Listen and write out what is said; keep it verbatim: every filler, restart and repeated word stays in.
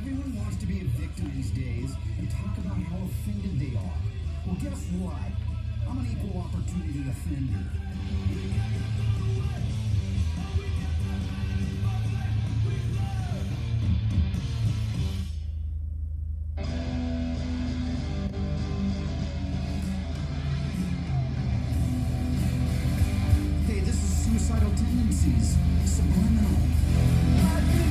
Everyone wants to be a victim these days and talk about how offended they are. Well, guess what? I'm an equal opportunity offender. Hey, this is suicidal tendencies. Subliminal.